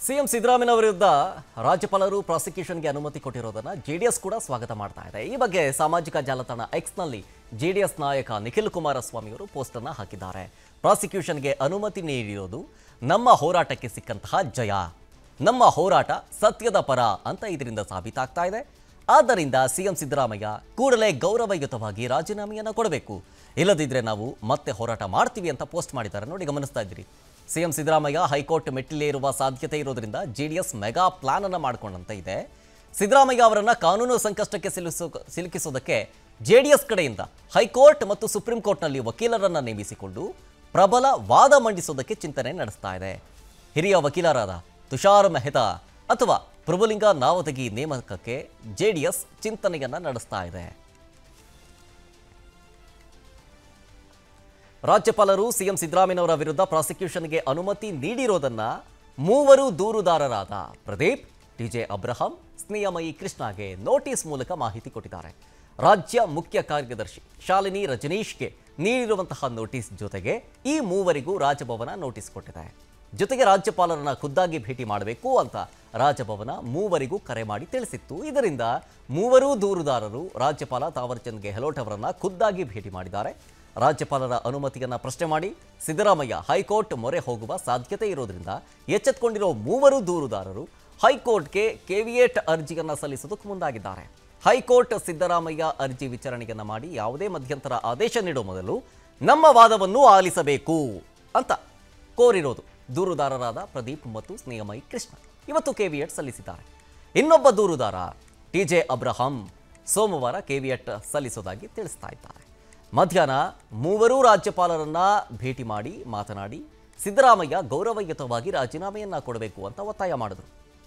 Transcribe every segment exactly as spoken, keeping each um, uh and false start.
CM Siddaramaiah ವಿರುದ್ಧ ರಾಜ್ಯಪಾಲರು ಪ್ರಾಸಿಕ್ಯೂಷನ್ಗೆ ಅನುಮತಿ ಕೊಟ್ಟಿರೋದನ್ನ ಜೆಡಿಎಸ್ ಕೂಡ ಸ್ವಾಗತ ಮಾಡ್ತಾ ಇದೆ. ಈ ಬಗ್ಗೆ ಸಾಮಾಜಿಕ ಜಾಲತಾಣ ಎಕ್ಸ್ ನಲ್ಲಿ ಜೆಡಿಎಸ್ ನಾಯಕ ನಿಖಿಲ್ ಕುಮಾರಸ್ವಾಮಿ ಅವರು ಪೋಸ್ಟ್ ಅನ್ನು ಹಾಕಿದ್ದಾರೆ. ಪ್ರಾಸಿಕ್ಯೂಷನ್ಗೆ ಅನುಮತಿ ನೀಡಿರೋದು ನಮ್ಮ ಹೋರಾಟಕ್ಕೆ ಸಿಕ್ಕಂತಹ ಜಯ, ನಮ್ಮ ಹೋರಾಟ ಸತ್ಯದ ಪರ ಅಂತ ಇದರಿಂದ ಸಾಬೀತಾಗ್ತಾ ಇದೆ. ಆದ್ದರಿಂದ ಸಿಎಂ ಸಿದ್ದರಾಮಯ್ಯ ಕೂಡಲೇ ಗೌರವಯುತವಾಗಿ ರಾಜೀನಾಮೆಯನ್ನು ಕೊಡಬೇಕು, ಇಲ್ಲದಿದ್ದರೆ ನಾವು ಮತ್ತೆ ಹೋರಾಟ ಮಾಡ್ತೀವಿ ಅಂತ ಪೋಸ್ಟ್ ಮಾಡಿದ್ದಾರೆ. ನೋಡಿ, ಗಮನಿಸ್ತಾ ಇದ್ದೀರಿ. ಸಿಎಂ ಸಿದ್ದರಾಮಯ್ಯ ಹೈಕೋರ್ಟ್ ಮೆಟ್ಟಿಲೇರುವ ಸಾಧ್ಯತೆ ಇರೋದ್ರಿಂದ ಜೆಡಿಎಸ್ ಮೆಗಾ ಪ್ಲಾನ್ ಅನ್ನು ಮಾಡಿಕೊಂಡಂತೆ ಇದೆ. ಸಿದ್ದರಾಮಯ್ಯ ಅವರನ್ನ ಕಾನೂನು ಸಂಕಷ್ಟಕ್ಕೆ ಸಿಲುಸು ಸಿಲುಕಿಸೋದಕ್ಕೆ ಜೆಡಿಎಸ್ ಕಡೆಯಿಂದ ಹೈಕೋರ್ಟ್ ಮತ್ತು ಸುಪ್ರೀಂ ಕೋರ್ಟ್ನಲ್ಲಿ ವಕೀಲರನ್ನ ನೇಮಿಸಿಕೊಂಡು ಪ್ರಬಲ ವಾದ ಮಂಡಿಸೋದಕ್ಕೆ ಚಿಂತನೆ ನಡೆಸ್ತಾ ಇದೆ. ಹಿರಿಯ ವಕೀಲರಾದ ತುಷಾರ್ ಮೆಹ್ತಾ ಅಥವಾ ಪ್ರಭುಲಿಂಗ ನಾವದಗಿ ನೇಮಕಕ್ಕೆ ಜೆಡಿಎಸ್ ಚಿಂತನೆಯನ್ನ ನಡೆಸ್ತಾ ಇದೆ. ರಾಜ್ಯಪಾಲರು ಸಿಎಂ ಸಿದ್ದರಾಮಯ್ಯನವರ ವಿರುದ್ಧ ಪ್ರಾಸಿಕ್ಯೂಷನ್ಗೆ ಅನುಮತಿ ನೀಡಿರೋದನ್ನ ಮೂವರು ದೂರುದಾರರಾದ ಪ್ರದೀಪ್, ಟಿಜೆ ಅಬ್ರಹಾಂ, ಸ್ನೇಹಮಯಿ ಕೃಷ್ಣಗೆ ನೋಟಿಸ್ ಮೂಲಕ ಮಾಹಿತಿ ಕೊಟ್ಟಿದ್ದಾರೆ. ರಾಜ್ಯ ಮುಖ್ಯ ಕಾರ್ಯದರ್ಶಿ ಶಾಲಿನಿ ರಜನೀಶ್ಗೆ ನೀಡಿರುವಂತಹ ನೋಟಿಸ್ ಜೊತೆಗೆ ಈ ಮೂವರಿಗೂ ರಾಜಭವನ ನೋಟಿಸ್ ಕೊಟ್ಟಿದೆ. ಜೊತೆಗೆ ರಾಜ್ಯಪಾಲರನ್ನ ಖುದ್ದಾಗಿ ಭೇಟಿ ಮಾಡಬೇಕು ಅಂತ ರಾಜಭವನ ಮೂವರಿಗೂ ಕರೆ ಮಾಡಿ ತಿಳಿಸಿತ್ತು. ಇದರಿಂದ ಮೂವರೂ ದೂರುದಾರರು ರಾಜ್ಯಪಾಲ ತಾವರ್ಚಂದ್ ಗೆಹ್ಲೋಟ್ ಅವರನ್ನ ಖುದ್ದಾಗಿ ಭೇಟಿ ಮಾಡಿದ್ದಾರೆ. ರಾಜ್ಯಪಾಲರ ಅನುಮತಿಯನ್ನ ಪ್ರಶ್ನೆ ಮಾಡಿ ಸಿದ್ದರಾಮಯ್ಯ ಹೈಕೋರ್ಟ್ ಮೊರೆ ಹೋಗುವ ಸಾಧ್ಯತೆ ಇರೋದ್ರಿಂದ ಎಚ್ಚೆತ್ತುಕೊಂಡಿರೋ ಮೂವರು ದೂರುದಾರರು ಹೈಕೋರ್ಟ್ಗೆ ಕೆವಿಯೇಟ್ ಅರ್ಜಿಯನ್ನ ಸಲ್ಲಿಸೋದಕ್ಕೆ ಮುಂದಾಗಿದ್ದಾರೆ. ಹೈಕೋರ್ಟ್ ಸಿದ್ದರಾಮಯ್ಯ ಅರ್ಜಿ ವಿಚಾರಣೆಯನ್ನ ಮಾಡಿ ಯಾವುದೇ ಮಧ್ಯಂತರ ಆದೇಶ ನೀಡುವ ಮೊದಲು ನಮ್ಮ ವಾದವನ್ನು ಆಲಿಸಬೇಕು ಅಂತ ಕೋರಿರೋದು ದೂರುದಾರರಾದ ಪ್ರದೀಪ್ ಮತ್ತು ಸ್ನೇಹಮಯಿ ಕೃಷ್ಣ ಇವತ್ತು ಕೆವಿಯೇಟ್ ಸಲ್ಲಿಸಿದ್ದಾರೆ. ಇನ್ನೊಬ್ಬ ದೂರುದಾರ ಟಿಜೆ ಅಬ್ರಹಾಂ ಸೋಮವಾರ ಕೆವಿಯೇಟ್ ಸಲ್ಲಿಸೋದಾಗಿ ತಿಳಿಸ್ತಾ ಇದ್ದಾರೆ. ಮಧ್ಯಾಹ್ನ ಮೂವರೂ ರಾಜ್ಯಪಾಲರನ್ನ ಭೇಟಿ ಮಾಡಿ ಮಾತನಾಡಿ ಸಿದ್ದರಾಮಯ್ಯ ಗೌರವಯುತವಾಗಿ ರಾಜೀನಾಮೆಯನ್ನ ಕೊಡಬೇಕು ಅಂತ ಒತ್ತಾಯ ಮಾಡಿದರು.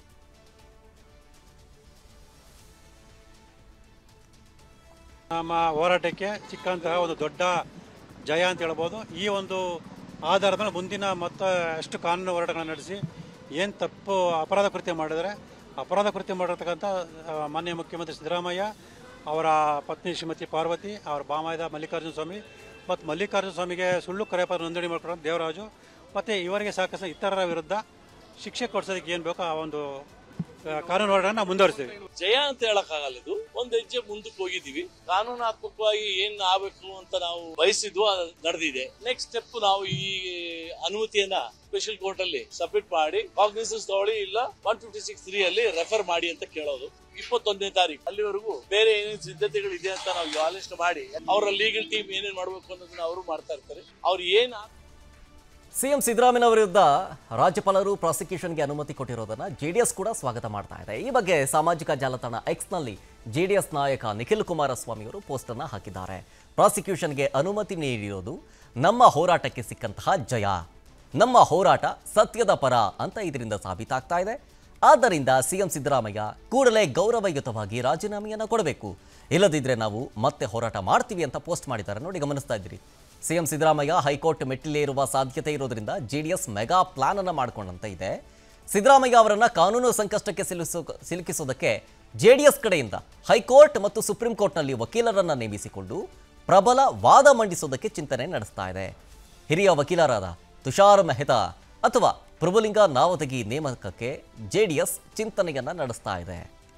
ನಮ್ಮ ಹೋರಾಟಕ್ಕೆ ಸಿಕ್ಕಂತಹ ಒಂದು ದೊಡ್ಡ ಜಯ ಅಂತ ಹೇಳ್ಬೋದು. ಈ ಒಂದು ಆಧಾರದ ಮೇಲೆ ಮುಂದಿನ ಮತ್ತು ಎಷ್ಟು ಕಾನೂನು ಹೋರಾಟಗಳನ್ನು ನಡೆಸಿ ಏನು ತಪ್ಪು ಅಪರಾಧ ಕೃತ್ಯ ಮಾಡಿದರೆ ಅಪರಾಧ ಕೃತ್ಯ ಮಾಡಿರ್ತಕ್ಕಂಥ ಮಾನ್ಯ ಮುಖ್ಯಮಂತ್ರಿ ಸಿದ್ದರಾಮಯ್ಯ, ಅವರ ಪತ್ನಿ ಶ್ರೀಮತಿ ಪಾರ್ವತಿ, ಅವರ ಬಾಮಾಯ್ದ ಮಲ್ಲಿಕಾರ್ಜುನ ಸ್ವಾಮಿ ಮತ್ತು ಮಲ್ಲಿಕಾರ್ಜುನ ಸ್ವಾಮಿಗೆ ಸುಳ್ಳು ಕರೆಪತ್ರ ನೋಂದಣಿ ಮಾಡ್ಕೊಂಡು ದೇವರಾಜು ಮತ್ತು ಇವರಿಗೆ ಸಾಕಷ್ಟು ಇತರರ ವಿರುದ್ಧ ಶಿಕ್ಷೆ ಕೊಡಿಸೋದಕ್ಕೆ ಏನು ಬೇಕೋ ಆ ಒಂದು ಕಾನೂನು ಹೋರಾಟ ಮುಂದುವರಿಸ್ತೀವಿ. ಜಯ ಅಂತ ಹೇಳಕ್ಕಾಗಲ್ಲ, ಇದು ಒಂದು ಹೆಜ್ಜೆ ಮುಂದಕ್ಕೆ ಹೋಗಿದ್ದೀವಿ. ಕಾನೂನಾತ್ಮಕವಾಗಿ ಏನ್ ಆಗ್ಬೇಕು ಅಂತ ನಾವು ಬಯಸಿದ್ವು ನಡೆದಿದೆ. ನೆಕ್ಸ್ಟ್ ಸ್ಟೆಪ್ ನಾವು ಈ ಅನುಮತಿಯನ್ನ ಸ್ಪೆಷಲ್ ಕೋರ್ಟ್ ಅಲ್ಲಿ ಸಬ್ಮಿಟ್ ಮಾಡಿ ಕಾಗ್ನಿಸೆನ್ಸ್ ತಗೊಳ್ಳಿ, ಇಲ್ಲ ಒನ್ ಫಿಫ್ಟಿ ಸಿಕ್ಸ್ ತ್ರೀ ಅಲ್ಲಿ ರೆಫರ್ ಮಾಡಿ ಅಂತ ಕೇಳೋದು. ಇಪ್ಪತ್ತೊಂದನೇ ತಾರೀಕು ಅಲ್ಲಿವರೆಗೂ ಬೇರೆ ಏನೇನು ಸಿದ್ಧತೆಗಳು ಇದೆ ಅಂತ ನಾವು ಆಲೋಚನೆ ಮಾಡಿ ಅವರ ಲೀಗಲ್ ಟೀಮ್ ಏನೇನ್ ಮಾಡ್ಬೇಕು ಅನ್ನೋದನ್ನ ಅವರು ಮಾಡ್ತಾ ಇರ್ತಾರೆ. ಅವ್ರು ಏನ್ ಸಿಎಂ ಸಿದ್ದರಾಮಯ್ಯ ವಿರುದ್ಧ ರಾಜ್ಯಪಾಲರು ಪ್ರಾಸಿಕ್ಯೂಷನ್ಗೆ ಅನುಮತಿ ಕೊಟ್ಟಿರೋದನ್ನ ಜೆಡಿಎಸ್ ಕೂಡ ಸ್ವಾಗತ ಮಾಡ್ತಾ ಇದೆ. ಈ ಬಗ್ಗೆ ಸಾಮಾಜಿಕ ಜಾಲತಾಣ ಎಕ್ಸ್ ನಲ್ಲಿ ಜೆಡಿಎಸ್ ನಾಯಕ ನಿಖಿಲ್ ಕುಮಾರಸ್ವಾಮಿ ಅವರು ಪೋಸ್ಟ್ ಅನ್ನ ಹಾಕಿದ್ದಾರೆ. ಪ್ರಾಸಿಕ್ಯೂಷನ್ಗೆ ಅನುಮತಿ ನೀಡಿರೋದು ನಮ್ಮ ಹೋರಾಟಕ್ಕೆ ಸಿಕ್ಕಂತಹ ಜಯ, ನಮ್ಮ ಹೋರಾಟ ಸತ್ಯದ ಪರ ಅಂತ ಇದರಿಂದ ಸಾಬೀತಾಗ್ತಾ ಇದೆ. ಆದ್ದರಿಂದ ಸಿಎಂ ಸಿದ್ದರಾಮಯ್ಯ ಕೂಡಲೇ ಗೌರವಯುತವಾಗಿ ರಾಜೀನಾಮೆಯನ್ನ ಕೊಡಬೇಕು, ಇಲ್ಲದಿದ್ದರೆ ನಾವು ಮತ್ತೆ ಹೋರಾಟ ಮಾಡ್ತೀವಿ ಅಂತ ಪೋಸ್ಟ್ ಮಾಡಿದ್ದಾರೆ. ನೋಡಿ, ಗಮನಿಸ್ತಾ ಇದ್ದೀರಿ. ಸಿಎಂ ಸಿದ್ದರಾಮಯ್ಯ ಹೈಕೋರ್ಟ್ ಮೆಟ್ಟಿಲೇರುವ ಸಾಧ್ಯತೆ ಇರೋದ್ರಿಂದ ಜೆಡಿಎಸ್ ಮೆಗಾ ಪ್ಲಾನ್ ಅನ್ನು ಮಾಡಿಕೊಂಡಂತೆ ಇದೆ. ಸಿದ್ದರಾಮಯ್ಯ ಅವರನ್ನ ಕಾನೂನು ಸಂಕಷ್ಟಕ್ಕೆ ಸಿಲುಸು ಸಿಲುಕಿಸೋದಕ್ಕೆ ಜೆಡಿಎಸ್ ಕಡೆಯಿಂದ ಹೈಕೋರ್ಟ್ ಮತ್ತು ಸುಪ್ರೀಂ ಕೋರ್ಟ್ನಲ್ಲಿ ವಕೀಲರನ್ನ ನೇಮಿಸಿಕೊಂಡು ಪ್ರಬಲ ವಾದ ಮಂಡಿಸೋದಕ್ಕೆ ಚಿಂತನೆ ನಡೆಸ್ತಾ ಇದೆ. ಹಿರಿಯ ವಕೀಲರಾದ ತುಷಾರ್ ಮೆಹ್ತಾ ಅಥವಾ ಪ್ರಭುಲಿಂಗ ನಾವದಗಿ ನೇಮಕಕ್ಕೆ ಜೆಡಿಎಸ್ ಚಿಂತನೆಯನ್ನ ನಡೆಸ್ತಾ ಇದೆ.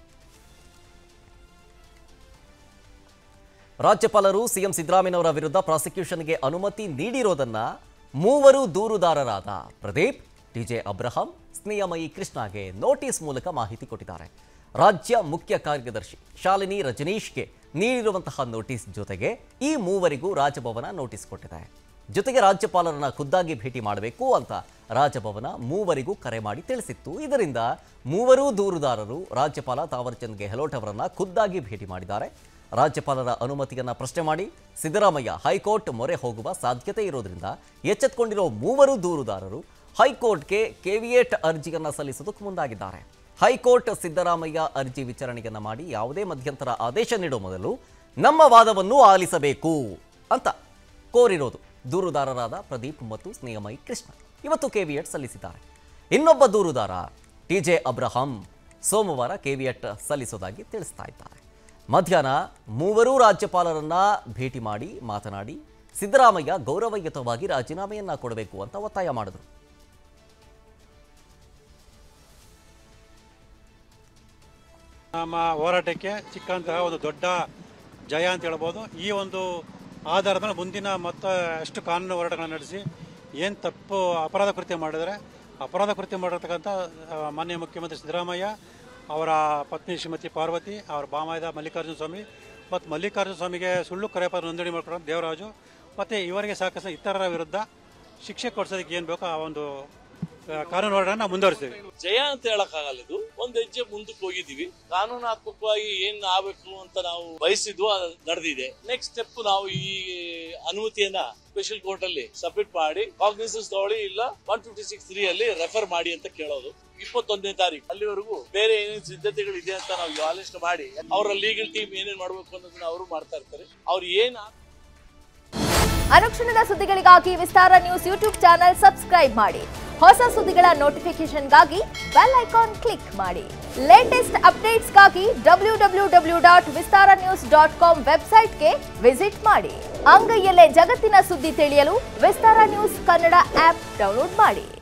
ರಾಜ್ಯಪಾಲರು ಸಿಎಂ ಸಿದ್ದರಾಮಯ್ಯನವರ ವಿರುದ್ಧ ಪ್ರಾಸಿಕ್ಯೂಷನ್ಗೆ ಅನುಮತಿ ನೀಡಿರೋದನ್ನ ಮೂವರು ದೂರುದಾರರಾದ ಪ್ರದೀಪ್, ಟಿಜೆ ಅಬ್ರಹಾಂ, ಸ್ನೇಹಮಯಿ ಕೃಷ್ಣಗೆ ನೋಟಿಸ್ ಮೂಲಕ ಮಾಹಿತಿ ಕೊಟ್ಟಿದ್ದಾರೆ. ರಾಜ್ಯ ಮುಖ್ಯ ಕಾರ್ಯದರ್ಶಿ ಶಾಲಿನಿ ರಜನೀಶ್ಗೆ ನೀಡಿರುವಂತಹ ನೋಟಿಸ್ ಜೊತೆಗೆ ಈ ಮೂವರಿಗೂ ರಾಜಭವನ ನೋಟಿಸ್ ಕೊಟ್ಟಿದೆ. ಜೊತೆಗೆ ರಾಜ್ಯಪಾಲರನ್ನ ಖುದ್ದಾಗಿ ಭೇಟಿ ಮಾಡಬೇಕು ಅಂತ ರಾಜಭವನ ಮೂವರಿಗೂ ಕರೆ ಮಾಡಿ ತಿಳಿಸಿತ್ತು. ಇದರಿಂದ ಮೂವರೂ ದೂರುದಾರರು ರಾಜ್ಯಪಾಲ ತಾವರ್ಚಂದ್ ಗೆಹ್ಲೋಟ್ ಅವರನ್ನ ಖುದ್ದಾಗಿ ಭೇಟಿ ಮಾಡಿದ್ದಾರೆ. ರಾಜ್ಯಪಾಲರ ಅನುಮತಿಯನ್ನ ಪ್ರಶ್ನೆ ಮಾಡಿ ಸಿದ್ದರಾಮಯ್ಯ ಹೈಕೋರ್ಟ್ ಮೊರೆ ಹೋಗುವ ಸಾಧ್ಯತೆ ಇರೋದ್ರಿಂದ ಎಚ್ಚೆತ್ತುಕೊಂಡಿರೋ ಮೂವರು ದೂರುದಾರರು ಹೈಕೋರ್ಟ್ಗೆ ಕೆವಿಯೇಟ್ ಅರ್ಜಿಯನ್ನ ಸಲ್ಲಿಸೋದಕ್ಕೆ ಮುಂದಾಗಿದ್ದಾರೆ. ಹೈಕೋರ್ಟ್ ಸಿದ್ದರಾಮಯ್ಯ ಅರ್ಜಿ ವಿಚಾರಣೆಯನ್ನ ಮಾಡಿ ಯಾವುದೇ ಮಧ್ಯಂತರ ಆದೇಶ ನೀಡುವ ಮೊದಲು ನಮ್ಮ ವಾದವನ್ನು ಆಲಿಸಬೇಕು ಅಂತ ಕೋರಿರೋದು ದೂರುದಾರರಾದ ಪ್ರದೀಪ್ ಮತ್ತು ಸ್ನೇಹಮಯಿ ಕೃಷ್ಣ ಇವತ್ತು ಕೆವಿಯೇಟ್ ಸಲ್ಲಿಸಿದ್ದಾರೆ. ಇನ್ನೊಬ್ಬ ದೂರುದಾರ ಟಿಜೆ ಅಬ್ರಹಾಂ ಸೋಮವಾರ ಕೆವಿಯೇಟ್ ಸಲ್ಲಿಸೋದಾಗಿ ತಿಳಿಸ್ತಾ ಇದ್ದಾರೆ. ಮಧ್ಯಾಹ್ನ ಮೂವರೂ ರಾಜ್ಯಪಾಲರನ್ನ ಭೇಟಿ ಮಾಡಿ ಮಾತನಾಡಿ ಸಿದ್ದರಾಮಯ್ಯ ಗೌರವಯುತವಾಗಿ ರಾಜೀನಾಮೆಯನ್ನ ಕೊಡಬೇಕು ಅಂತ ಒತ್ತಾಯ ಮಾಡಿದರು. ನಮ್ಮ ಹೋರಾಟಕ್ಕೆ ಸಿಕ್ಕಂತಹ ಒಂದು ದೊಡ್ಡ ಜಯ ಅಂತ ಹೇಳ್ಬೋದು. ಈ ಒಂದು ಆಧಾರದ ಮೇಲೆ ಮುಂದಿನ ಮತ್ತು ಎಷ್ಟು ಕಾನೂನು ಹೋರಾಟಗಳನ್ನು ನಡೆಸಿ ಏನು ತಪ್ಪು ಅಪರಾಧ ಕೃತ್ಯ ಮಾಡಿದರೆ ಅಪರಾಧ ಕೃತ್ಯ ಮಾಡಿರ್ತಕ್ಕಂಥ ಮಾನ್ಯ ಮುಖ್ಯಮಂತ್ರಿ ಸಿದ್ದರಾಮಯ್ಯ, ಅವರ ಪತ್ನಿ ಶ್ರೀಮತಿ ಪಾರ್ವತಿ, ಅವರ ಬಾಮಾಯ್ದ ಮಲ್ಲಿಕಾರ್ಜುನ ಸ್ವಾಮಿ ಮತ್ತು ಮಲ್ಲಿಕಾರ್ಜುನ ಸ್ವಾಮಿಗೆ ಸುಳ್ಳು ಕರೆಪತ್ರ ನೋಂದಣಿ ಮಾಡ್ಕೊಂಡು ದೇವರಾಜು ಮತ್ತು ಇವರಿಗೆ ಸಾಕಷ್ಟು ಇತರರ ವಿರುದ್ಧ ಶಿಕ್ಷೆ ಕೊಡಿಸೋದಕ್ಕೆ ಏನು ಬೇಕೋ ಆ ಒಂದು ಕಾನೂನು ಹೋರಾಟನ ಮುಂದುವರಿಸ್ತೀವಿ. ಜಯ ಅಂತ ಹೇಳಕ್ಕಾಗಲ್ಲ, ಇದು ಒಂದ್ ಹೆಜ್ಜೆ ಮುಂದಕ್ಕೆ ಹೋಗಿದ್ದೀವಿ. ಕಾನೂನಾತ್ಮಕವಾಗಿ ಏನ್ ಆಗ್ಬೇಕು ಅಂತ ನಾವು ಬಯಸಿದ್ವು ಅದು ನಡೆದಿದೆ. ನೆಕ್ಸ್ಟ್ ಸ್ಟೆಪ್ ನಾವು ಈ ಅನುಮತಿಯನ್ನ ಸ್ಪೆಷಲ್ ಕೋರ್ಟ್ ಅಲ್ಲಿ ಸಬ್ಮಿಟ್ ಮಾಡಿ ಕಾಗ್ನಿಸೆನ್ಸ್ ತಗೊಳ್ಳಿ, ಇಲ್ಲ ಒನ್ ಫಿಫ್ಟಿ ಸಿಕ್ಸ್ ತ್ರೀ ಅಲ್ಲಿ ರೆಫರ್ ಮಾಡಿ ಅಂತ ಕೇಳೋದು. ಇಪ್ಪತ್ತೊಂದನೇ ತಾರೀಕು ಅಲ್ಲಿವರೆಗೂ ಬೇರೆ ಏನೇನು ಸಿದ್ಧತೆಗಳು ಇದೆ ಅಂತ ನಾವು ಆಲೋಚನೆ ಮಾಡಿ ಅವರ ಲೀಗಲ್ ಟೀಮ್ ಏನೇನ್ ಮಾಡ್ಬೇಕು ಅನ್ನೋದನ್ನ ಅವರು ಮಾಡ್ತಾ ಇರ್ತಾರೆ. ಅವ್ರು ಏನ್ ಅನುಕ್ಷಣದ ಸುದ್ದಿಗಳಿಗಾಗಿ Vistara news YouTube channel subscribe ಮಾಡಿ. ಹೊಸ ಸುದ್ದಿಗಳ ನೋಟಿಫಿಕೇಶನ್ಗಾಗಿ ಬೆಲ್ ಐಕಾನ್ ಕ್ಲಿಕ್ ಮಾಡಿ. ಲೇಟೆಸ್ಟ್ ಅಪ್ಡೇಟ್ಸ್ಗಾಗಿ W W W dot Vistara news dot com ವೆಬ್ಸೈಟ್ಗೆ ವಿಸಿಟ್ ಮಾಡಿ. ಅಂಗೈಯಲ್ಲೇ ಜಗತ್ತಿನ ಸುದ್ದಿ ತಿಳಿಯಲು Vistara news Kannada app download ಮಾಡಿ.